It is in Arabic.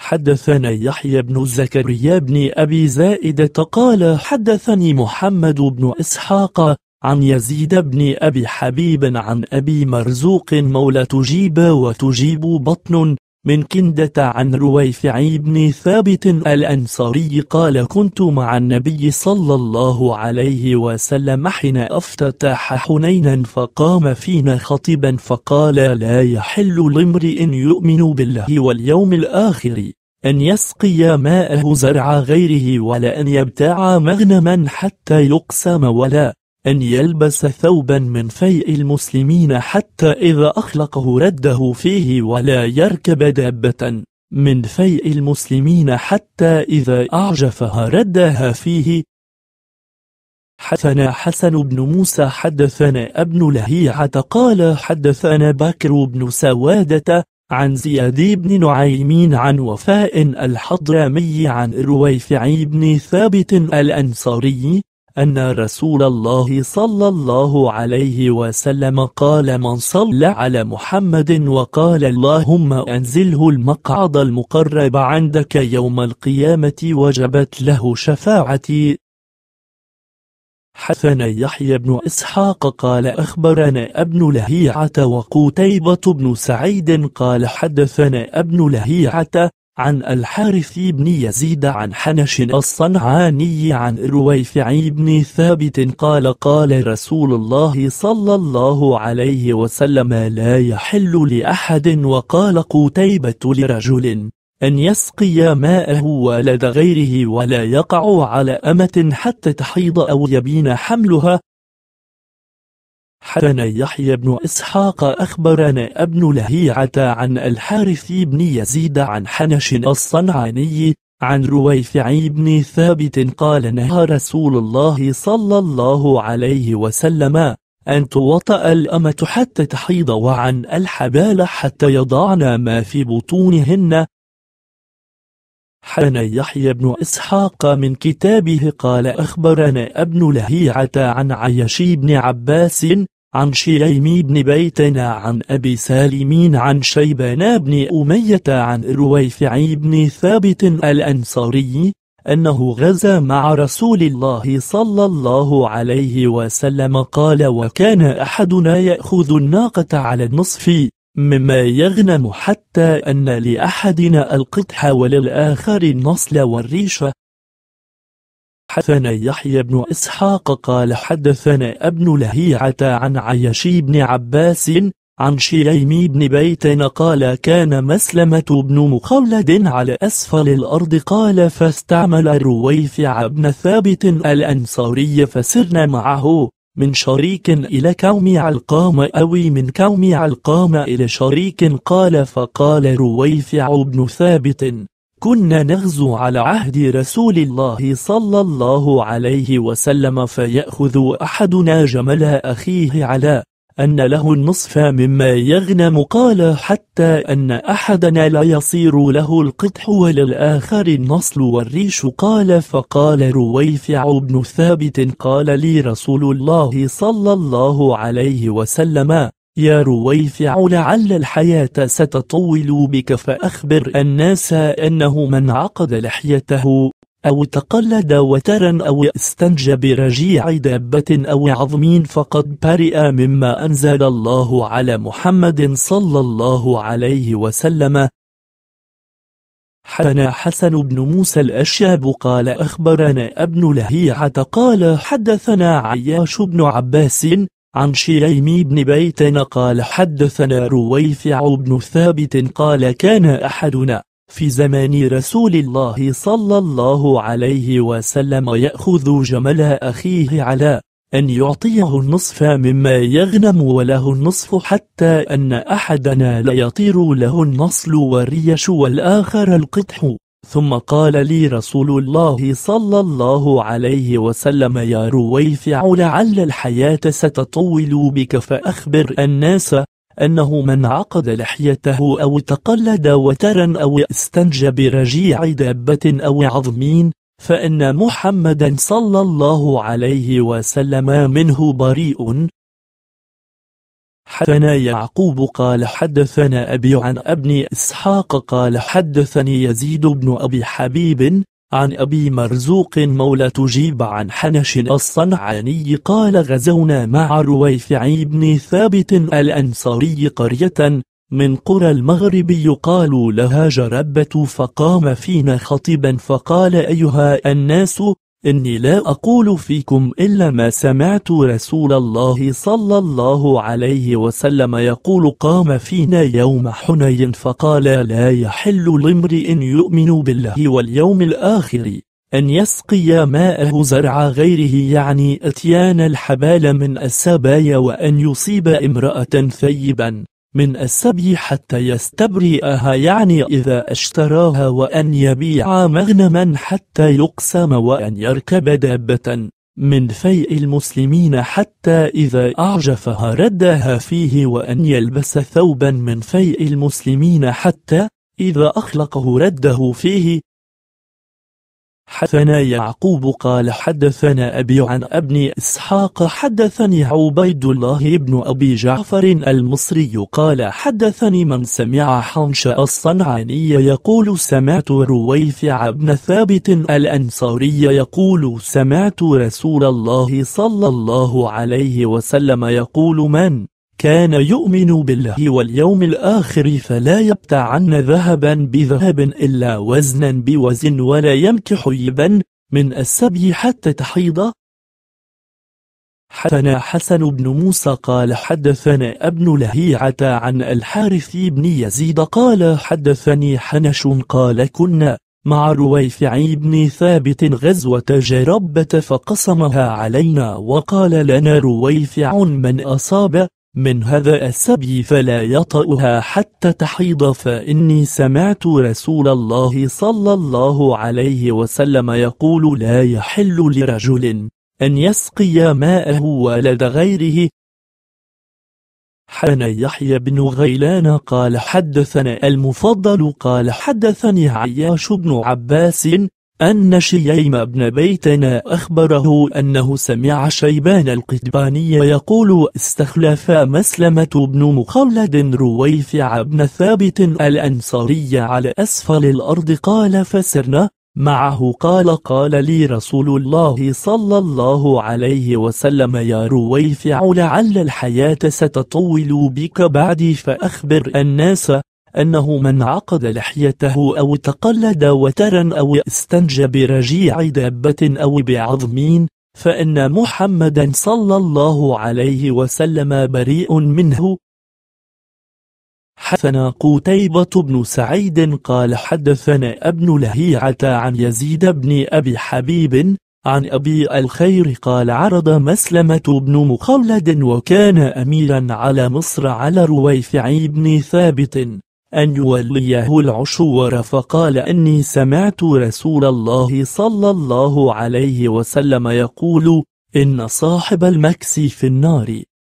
حدثنا يحيى بن زكريا بن أبي زائدة قال حدثني محمد بن إسحاق عن يزيد بن أبي حبيب عن أبي مرزوق مولى تجيب وتجيب بطن من كندة عن رويفع بن ثابت الأنصاري قال كنت مع النبي صلى الله عليه وسلم حين افتتح حنينا فقام فينا خطيبا فقال لا يحل لامرئ يؤمن بالله واليوم الآخر أن يسقي ماءه زرع غيره ولا أن يبتاع مغنما حتى يقسم ولا أن يلبس ثوبا من فيء المسلمين حتى إذا أخلقه رده فيه ولا يركب دابة من فيء المسلمين حتى إذا أعجفها ردها فيه. حدثنا حسن بن موسى حدثنا ابن لهيعة قال حدثنا بكر بن سوادة عن زياد بن نعيم عن وفاء الحضرمي عن رويفع بن ثابت الأنصاري أن رسول الله صلى الله عليه وسلم قال من صلى على محمد وقال اللهم أنزله المقعد المقرب عندك يوم القيامة وجبت له شفاعتي. حدثنا يحيى بن إسحاق قال أخبرنا ابن لهيعة وقتيبة بن سعيد قال حدثنا ابن لهيعة عن الحارث بن يزيد عن حنش الصنعاني عن رويفع بن ثابت قال قال رسول الله صلى الله عليه وسلم لا يحل لأحد وقال قتيبة لرجل أن يسقي ماءه ولد غيره ولا يقع على أمة حتى تحيض أو يبين حملها. حدثنا يحيى بن إسحاق أخبرنا ابن لهيعة عن الحارث بن يزيد عن حنش الصنعاني عن رويفع بن ثابت قال نهى رسول الله صلى الله عليه وسلم أن توطأ الأمة حتى تحيض وعن الحبال حتى يضعن ما في بطونهن. حدثنا يحيى بن إسحاق من كتابه قال أخبرنا ابن لهيعة عن عياش بن عباس عن شييم بن بيتنا عن أبي سالمين عن شيبان بن أمية عن رويفع بن ثابت الأنصاري أنه غزا مع رسول الله صلى الله عليه وسلم قال وكان أحدنا يأخذ الناقة على النصف مما يغنم حتى أن لأحدنا القدح وللآخر النصل والريشة. حدثنا يحيى بن إسحاق قال حدثنا ابن لهيعة عن عياش بن عباس عن شييم بن بيتنا قال كان مسلمة بن مخلد على أسفل الأرض قال فاستعمل رويفع بن ثابت الأنصاري فسرنا معه من شريك إلى كوم علقام أو من كوم علقام إلى شريك قال فقال رويفع بن ثابت كنا نغزو على عهد رسول الله صلى الله عليه وسلم فيأخذ أحدنا جمل أخيه على أن له النصف مما يغنم قال حتى أن أحدنا لا يصير له القدح وللآخر النصل والريش قال فقال رويفع بن ثابت قال لي رسول الله صلى الله عليه وسلم يا رويفع لعل الحياة ستطول بك فأخبر الناس أنه من عقد لحيته أو تقلد وترا أو استنجى برجيع دابة أو عظم فقد برئ مما أنزل الله على محمد صلى الله عليه وسلم. حدثنا حسن بن موسى الأشياب قال أخبرنا ابن لهيعة قال حدثنا عياش بن عباس عن شييم بن بيتنا قال حدثنا رويفع بن ثابت قال كان أحدنا في زمان رسول الله صلى الله عليه وسلم يأخذ جمل أخيه على أن يعطيه النصف مما يغنم وله النصف حتى أن أحدنا ليطير له النصل والريش والآخر القدح. ثم قال لي رسول الله صلى الله عليه وسلم يا رويفع لعل الحياة ستطول بك فأخبر الناس أنه من عقد لحيته أو تقلد وترا أو استنجى برجيع دابة أو عظم فإن محمدا صلى الله عليه وسلم منه بريء. حدثنا يعقوب قال حدثنا أبي عن ابن إسحاق قال حدثني يزيد بن أبي حبيب عن أبي مرزوق مولى تجيب عن حنش الصنعاني قال غزونا مع رويفع بن ثابت الأنصاري قرية من قرى المغرب يقال لها جربة، فقام فينا خطيبا فقال أيها الناس إني لا أقول فيكم إلا ما سمعت رسول الله صلى الله عليه وسلم يقول. قام فينا يوم حنين فقال لا يحل لامرئ يؤمن بالله واليوم الآخر أن يسقي ماءه زرع غيره، يعني أتيان الحبال من السبايا، وأن يصيب امرأة ثيبا من السبي حتى يستبرئها، يعني إذا اشتراها، وأن يبيع مغنما حتى يقسم، وأن يركب دابة من فيء المسلمين حتى إذا أعجفها ردها فيه، وأن يلبس ثوبا من فيء المسلمين حتى إذا أخلقه رده فيه. حدثنا يعقوب قال حدثنا أبي عن ابن إسحاق حدثني عبيد الله بن أبي جعفر المصري قال حدثني من سمع حنش الصنعاني يقول سمعت رويفع بن ثابت الأنصاري يقول سمعت رسول الله صلى الله عليه وسلم يقول من كان يؤمن بالله واليوم الآخر فلا يبتعن ذهبا بذهب إلا وزنا بوزن، ولا يمكح يبا من السبي حتى تحيض. حدثنا حسن بن موسى قال حدثنا ابن لهيعة عن الحارث بن يزيد قال حدثني حنش قال كنا مع رويفع بن ثابت غزوة جربة فقسمها علينا، وقال لنا رويفع من أصاب من هذا السبي فلا يطأها حتى تحيض، فإني سمعت رسول الله صلى الله عليه وسلم يقول لا يحل لرجل أن يسقي ماءه ولد غيره. حدثنا يحيى بن غيلان قال حدثنا المفضل قال حدثني عياش بن عباس أن شييم بن بيتنا أخبره أنه سمع شيبان القتباني يقول استخلف مسلمة بن مخلد رويفع بن ثابت الأنصاري على أسفل الأرض قال فسرنا معه قال لي رسول الله صلى الله عليه وسلم يا رويفع لعل الحياة ستطول بك بعدي، فأخبر الناس أنه من عقد لحيته أو تقلد وترا أو استنجى برجيع دابة أو بعظمين فإن محمدا صلى الله عليه وسلم بريء منه. حدثنا قتيبة بن سعيد قال حدثنا ابن لهيعة عن يزيد بن أبي حبيب عن أبي الخير قال عرض مسلمة بن مخلد وكان أميرا على مصر على رويفع بن ثابت أن يوليه العشور، فقال إني سمعت رسول الله صلى الله عليه وسلم يقول إن صاحب المكس في النار